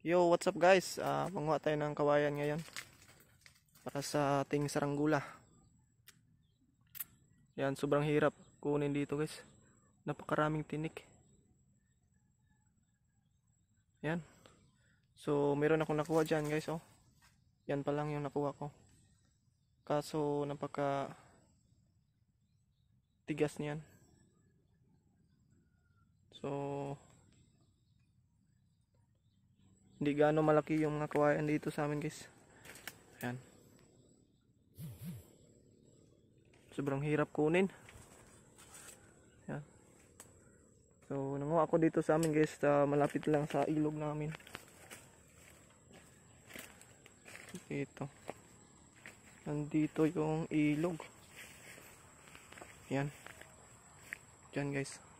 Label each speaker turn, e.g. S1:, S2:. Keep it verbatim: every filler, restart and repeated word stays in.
S1: Yo, what's up guys? Uh, manguha tayo ng kawayan ngayon para sa ating saranggula. Yan, sobrang hirap kunin dito guys. Napakaraming tinik. Yan. So, meron akong nakuha dyan guys. Oh. Yan pa lang yung nakuha ko. Kaso, napaka tigas niyan. So, hindi gaano malaki yung mga kawayan dito sa amin guys. Ayan. Sobrang hirap kunin. Ayan. So nanguha ako dito sa amin guys, sa malapit lang sa ilog namin. Ito. Nandito yung ilog. Ayan. Diyan guys.